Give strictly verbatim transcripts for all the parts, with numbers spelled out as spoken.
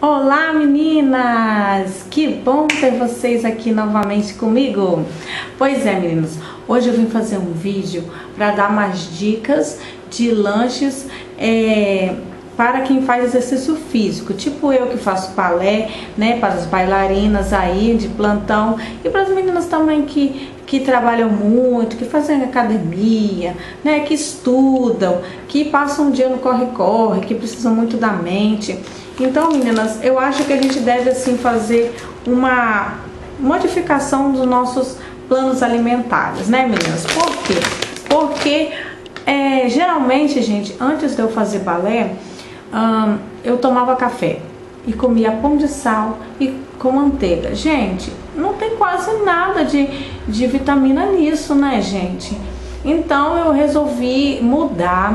Olá meninas, que bom ter vocês aqui novamente comigo. Pois é meninas, hoje eu vim fazer um vídeo para dar umas dicas de lanches é, para quem faz exercício físico, tipo eu que faço balé, né, para as bailarinas aí de plantão e para as meninas também que que trabalham muito, que fazem academia, né, que estudam, que passam um dia no corre-corre, que precisam muito da mente. Então, meninas, eu acho que a gente deve assim fazer uma modificação dos nossos planos alimentares, né, meninas? Por quê? Porque é, geralmente, gente, antes de eu fazer balé, hum, eu tomava café e comia pão de sal e com manteiga. Gente, não tem quase nada de, de vitamina nisso, né, gente? Então eu resolvi mudar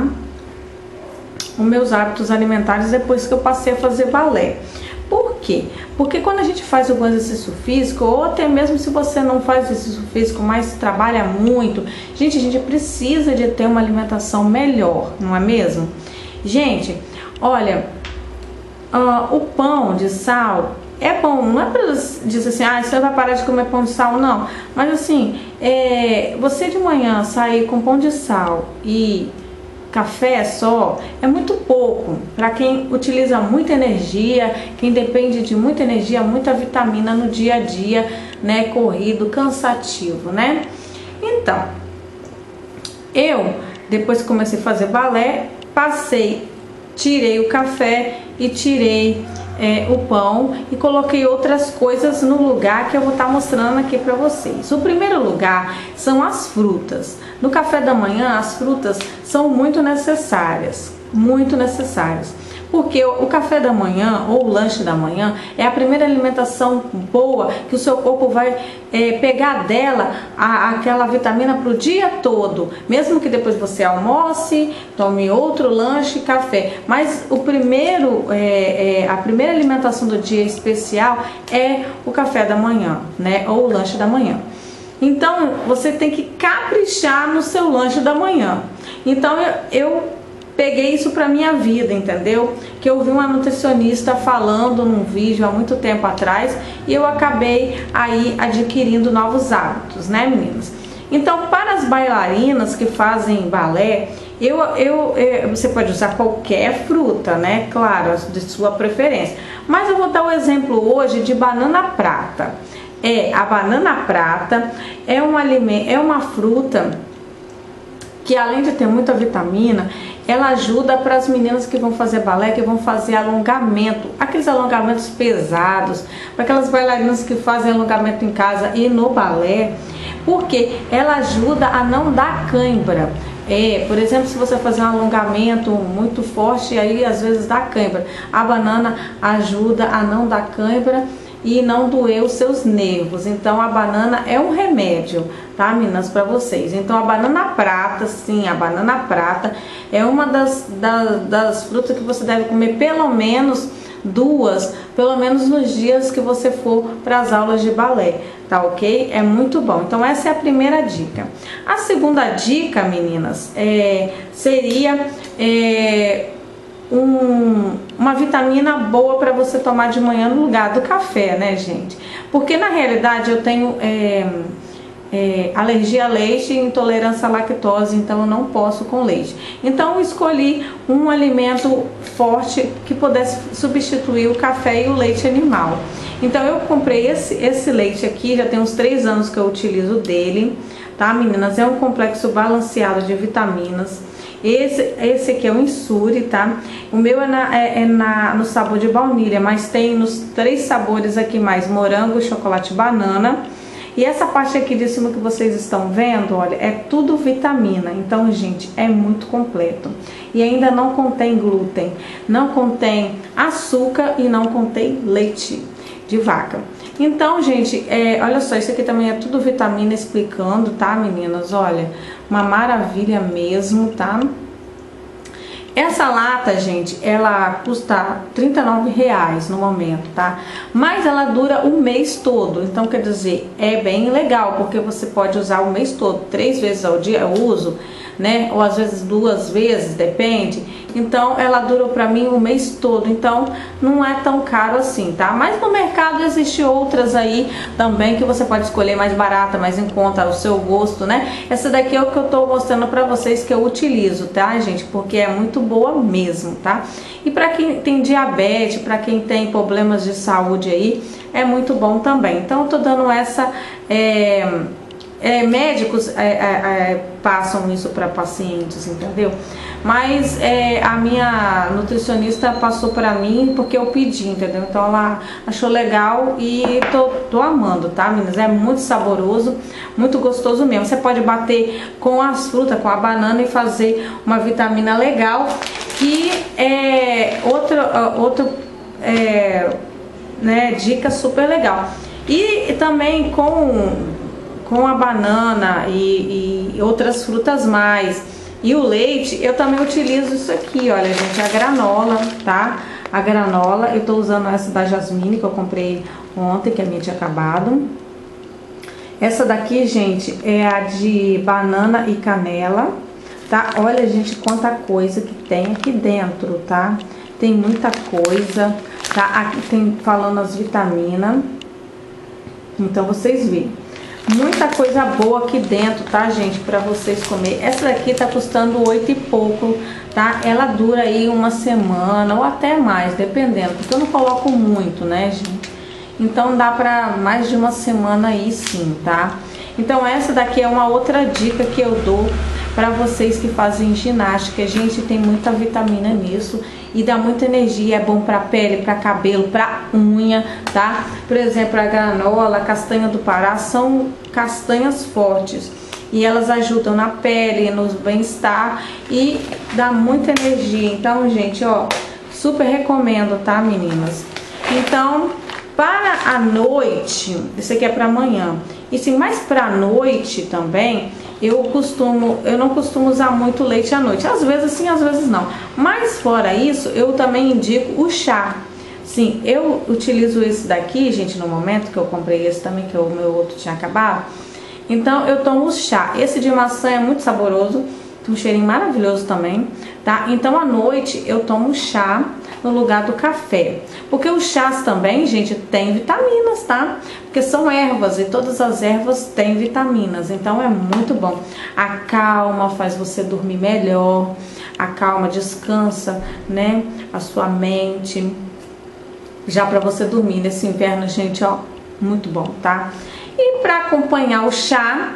os meus hábitos alimentares depois que eu passei a fazer balé. Por quê? Porque quando a gente faz algum exercício físico, ou até mesmo se você não faz exercício físico, mas trabalha muito, gente, a gente precisa de ter uma alimentação melhor, não é mesmo? Gente, olha, uh, o pão de sal é bom, não é para dizer assim, ah, você vai parar de comer pão de sal, não. Mas assim, é, você de manhã sair com pão de sal e café só é muito pouco para quem utiliza muita energia, quem depende de muita energia, muita vitamina no dia a dia, né, corrido, cansativo, né? Então, eu depois que comecei a fazer balé, passei, tirei o café e tirei é, o pão e coloquei outras coisas no lugar que eu vou estar mostrando aqui para vocês. O primeiro lugar são as frutas. No café da manhã, as frutas são muito necessárias, muito necessárias. Porque o café da manhã ou o lanche da manhã é a primeira alimentação boa que o seu corpo vai é, pegar dela a, aquela vitamina para o dia todo. Mesmo que depois você almoce, tome outro lanche, café. Mas o primeiro, é, é, a primeira alimentação do dia especial é o café da manhã, né? Ou o lanche da manhã. Então você tem que caprichar no seu lanche da manhã. Então eu... eu peguei isso pra minha vida, entendeu? Que eu vi uma nutricionista falando num vídeo há muito tempo atrás e eu acabei aí adquirindo novos hábitos, né, meninas? Então, para as bailarinas que fazem balé, eu, eu, eu, você pode usar qualquer fruta, né? Claro, de sua preferência. Mas eu vou dar o exemplo hoje de banana prata. É, a banana prata é um alimento, é uma fruta que além de ter muita vitamina, ela ajuda para as meninas que vão fazer balé, que vão fazer alongamento, aqueles alongamentos pesados, para aquelas bailarinas que fazem alongamento em casa e no balé, porque ela ajuda a não dar cãibra. É, por exemplo, se você fazer um alongamento muito forte, aí às vezes dá cãibra. A banana ajuda a não dar cãibra e não doer os seus nervos. Então a banana é um remédio, tá, meninas, para vocês. Então a banana prata, sim, a banana prata é uma das, das, das frutas que você deve comer pelo menos duas, pelo menos nos dias que você for para as aulas de balé, tá ok? É muito bom. Então essa é a primeira dica. A segunda dica, meninas, é, seria é, Um, uma vitamina boa para você tomar de manhã no lugar do café, né, gente? Porque na realidade eu tenho é, é, alergia a leite e intolerância à lactose, então eu não posso com leite. Então eu escolhi um alimento forte que pudesse substituir o café e o leite animal. Então eu comprei esse, esse leite aqui, já tem uns três anos que eu utilizo dele, tá, meninas? É um complexo balanceado de vitaminas. Esse, esse aqui é o Insure, tá? O meu é, na, é, é na, no sabor de baunilha, mas tem nos três sabores aqui mais, morango, chocolate e banana. E essa parte aqui de cima que vocês estão vendo, olha, é tudo vitamina. Então, gente, é muito completo. E ainda não contém glúten, não contém açúcar e não contém leite de vaca. Então, gente, é, olha só, isso aqui também é tudo vitamina explicando, tá, meninas? Olha, uma maravilha mesmo, tá? Essa lata, gente, ela custa trinta e nove reais no momento, tá? Mas ela dura o mês todo, então quer dizer, é bem legal, porque você pode usar o mês todo, três vezes ao dia eu uso, né? Ou às vezes duas vezes, depende. então ela durou pra mim o mês todo, então não é tão caro assim, tá? Mas no mercado existe outras aí também que você pode escolher mais barata, mais em conta, o seu gosto, né? Essa daqui é o que eu tô mostrando pra vocês que eu utilizo, tá, gente? Porque é muito boa mesmo, tá? E pra quem tem diabetes, pra quem tem problemas de saúde aí, é muito bom também. Então eu tô dando essa... É, é, médicos é, é, passam isso para pacientes, entendeu? Mas é, a minha nutricionista passou para mim porque eu pedi, entendeu? Então ela achou legal e tô, tô amando, tá, meninas? É muito saboroso, muito gostoso mesmo. Você pode bater com as frutas, com a banana e fazer uma vitamina legal. E é, outra, outra é, né, dica super legal. E também com... com a banana e, e outras frutas mais e o leite, eu também utilizo isso aqui, olha, gente, a granola, tá? A granola, eu tô usando essa da Jasmine que eu comprei ontem, que a minha tinha acabado. Essa daqui, gente, é a de banana e canela, tá? Olha, gente, quanta coisa que tem aqui dentro, tá? Tem muita coisa, tá? Aqui tem falando as vitaminas, então vocês veem. Muita coisa boa aqui dentro, tá, gente? Pra vocês comer. Essa daqui tá custando oito e pouco, tá? Ela dura aí uma semana ou até mais, dependendo. Porque eu não coloco muito, né, gente? Então dá pra mais de uma semana aí sim, tá? Então essa daqui é uma outra dica que eu dou pra vocês que fazem ginástica. Gente, tem muita vitamina nisso e dá muita energia, é bom pra pele, pra cabelo, pra unha, tá? Por exemplo, a granola, a castanha do Pará são castanhas fortes e elas ajudam na pele, no bem-estar e dá muita energia. Então, gente, ó, super recomendo, tá, meninas? Então, para a noite, isso aqui é para amanhã. E sim, mais para a noite também, eu costumo, eu não costumo usar muito leite à noite. Às vezes sim, às vezes não. Mas fora isso, eu também indico o chá. Sim, eu utilizo esse daqui, gente, no momento que eu comprei esse também, que o meu outro tinha acabado. Então eu tomo o chá. Esse de maçã é muito saboroso, tem um cheirinho maravilhoso também, tá? Então à noite eu tomo chá no lugar do café. Porque os chás também, gente, tem vitaminas, tá? Porque são ervas e todas as ervas têm vitaminas. Então é muito bom. Acalma, faz você dormir melhor. Acalma, descansa, né? A sua mente. Já pra você dormir nesse inverno, gente, ó, muito bom, tá? E pra acompanhar o chá,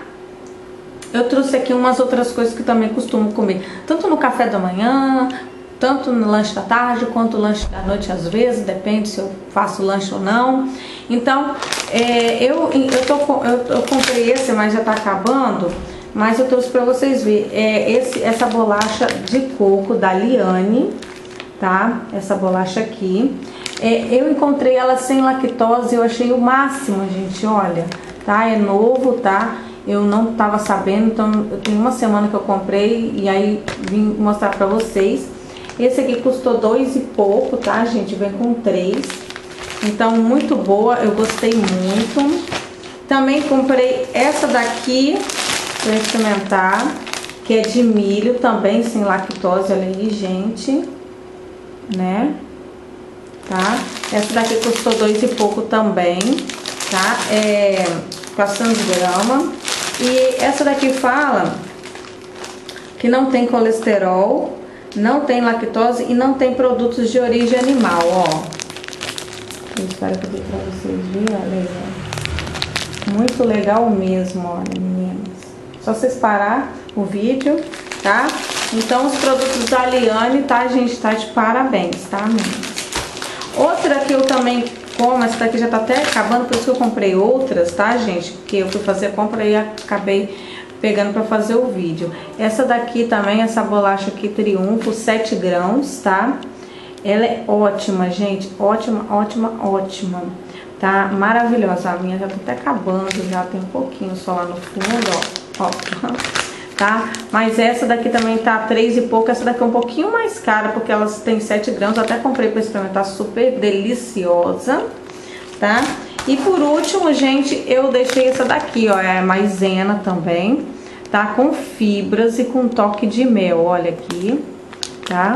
eu trouxe aqui umas outras coisas que também costumo comer. Tanto no café da manhã, tanto no lanche da tarde, quanto no lanche da noite, às vezes, depende se eu faço lanche ou não. Então, é, eu, eu, tô, eu, eu comprei esse, mas já tá acabando, mas eu trouxe pra vocês verem. É, esse, essa bolacha de coco da Liane, tá? Essa bolacha aqui. É, eu encontrei ela sem lactose, eu achei o máximo, gente, olha, tá? É novo, tá? Eu não tava sabendo, então eu tenho uma semana que eu comprei e aí vim mostrar pra vocês. Esse aqui custou dois e pouco, tá, gente? Vem com três. Então, muito boa. Eu gostei muito. Também comprei essa daqui pra experimentar, que é de milho, também sem lactose. Olha aí, gente. Né? Tá? Essa daqui custou dois e pouco também, tá? É quatrocentos gramas. E essa daqui fala que não tem colesterol, não tem lactose e não tem produtos de origem animal, ó. Eu espero que eu dê pra vocês verem, olha aí. Muito legal mesmo, olha, meninas. Só vocês parar o vídeo, tá? Então, os produtos da Liane, tá, gente? Tá de parabéns, tá, meninas? Outra que eu também como, essa daqui já tá até acabando, por isso que eu comprei outras, tá, gente? Porque eu fui fazer a compra e acabei pegando pra fazer o vídeo. Essa daqui também, essa bolacha aqui, Triunfo, sete grãos, tá? Ela é ótima, gente. Ótima, ótima, ótima. Tá? Maravilhosa. A minha já tá até acabando, já tem um pouquinho só lá no fundo, ó. Ó. Tá? Mas essa daqui também tá três e pouco. Essa daqui é um pouquinho mais cara, porque elas têm sete grãos. Eu até comprei pra experimentar, super deliciosa, tá? E por último, gente, eu deixei essa daqui, ó, é a maisena também, tá? Com fibras e com toque de mel, olha aqui, tá?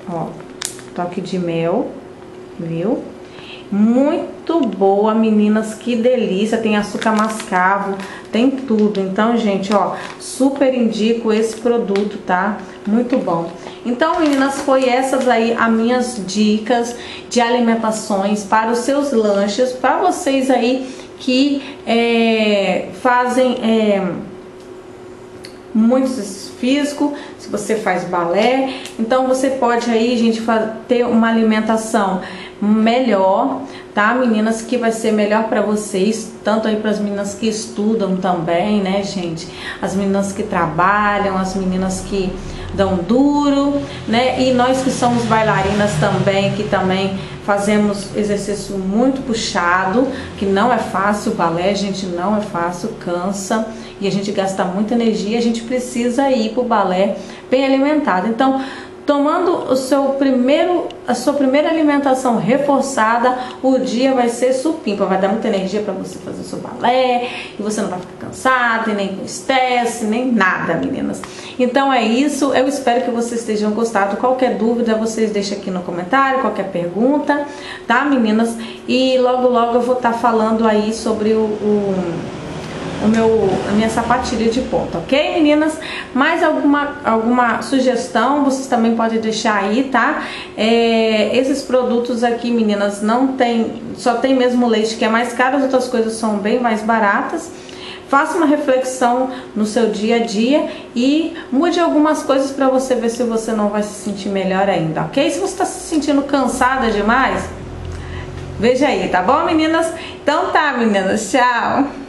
Ó, toque de mel, viu? Muito boa, meninas, que delícia. Tem açúcar mascavo, tem tudo. Então, gente, ó, super indico esse produto, tá? Muito bom. Então, meninas, foi essas aí as minhas dicas de alimentações para os seus lanches, para vocês aí que é, fazem é, muito exercício físico, se você faz balé. Então, você pode aí, gente, ter uma alimentação melhor, tá, meninas, que vai ser melhor para vocês, tanto aí para as meninas que estudam também, né, gente, as meninas que trabalham, as meninas que dão duro, né, e nós que somos bailarinas também, que também fazemos exercício muito puxado, que não é fácil. O balé, gente, não é fácil, cansa e a gente gasta muita energia. A gente precisa ir pro balé bem alimentado. Então, tomando o seu primeiro, a sua primeira alimentação reforçada, o dia vai ser supimpa, vai dar muita energia para você fazer o seu balé, e você não vai ficar cansada, e nem com estresse, nem nada, meninas. Então é isso, eu espero que vocês tenham gostado. Qualquer dúvida, vocês deixam aqui no comentário, qualquer pergunta, tá, meninas? E logo logo eu vou estar falando aí sobre o... o O meu, a minha sapatilha de ponta, ok, meninas? Mais alguma, alguma sugestão, vocês também podem deixar aí, tá? É, esses produtos aqui, meninas, não tem, só tem mesmo leite, que é mais caro, as outras coisas são bem mais baratas. Faça uma reflexão no seu dia a dia e mude algumas coisas para você ver se você não vai se sentir melhor ainda, ok? Se você está se sentindo cansada demais, veja aí, tá bom, meninas? Então tá, meninas, tchau!